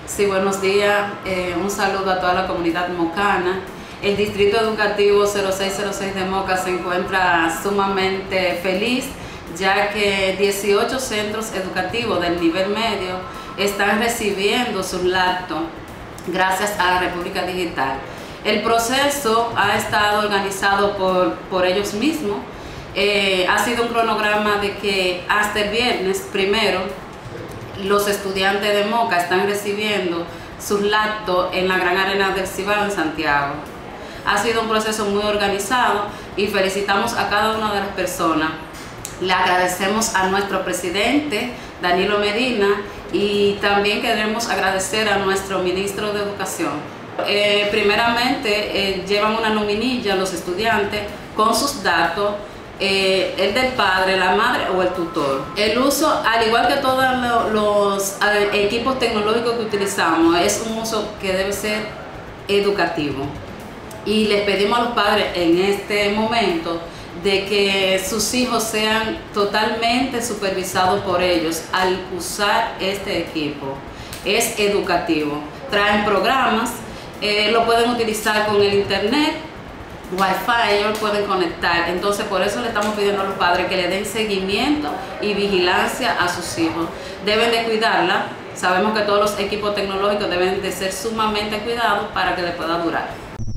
Sí, buenos días. Un saludo a toda la comunidad mocana. El Distrito Educativo 0606 de Moca se encuentra sumamente feliz, ya que 18 centros educativos del nivel medio están recibiendo su lacto gracias a la República Digital. El proceso ha estado organizado por ellos mismos. Ha sido un cronograma de que hasta el viernes primero los estudiantes de Moca están recibiendo sus lactos en la Gran Arena del Cibao en Santiago. Ha sido un proceso muy organizado y felicitamos a cada una de las personas. Le agradecemos a nuestro presidente, Danilo Medina, y también queremos agradecer a nuestro ministro de Educación. Primeramente, llevan una nominilla los estudiantes con sus datos, el del padre, la madre o el tutor. El uso, al igual que todos los equipos tecnológicos que utilizamos, es un uso que debe ser educativo. Y les pedimos a los padres en este momento de que sus hijos sean totalmente supervisados por ellos al usar este equipo. Es educativo. Traen programas, lo pueden utilizar con el internet, Wi-Fi, ellos pueden conectar. Entonces por eso le estamos pidiendo a los padres que le den seguimiento y vigilancia a sus hijos. Deben de cuidarla. Sabemos que todos los equipos tecnológicos deben de ser sumamente cuidados para que les pueda durar.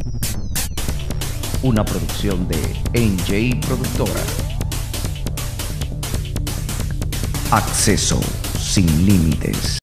Una producción de NJ Productora. Acceso sin límites.